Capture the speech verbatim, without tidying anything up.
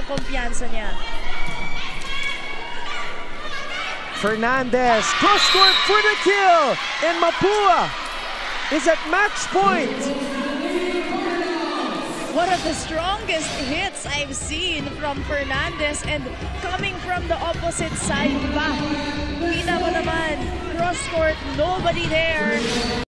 ang kumpiyansa niya. Fernandez, cross-court for the kill! And Mapua is at match point! One of the strongest hits I've seen from Fernandez, and coming from the opposite side pa. Kita mo naman, cross-court, nobody there.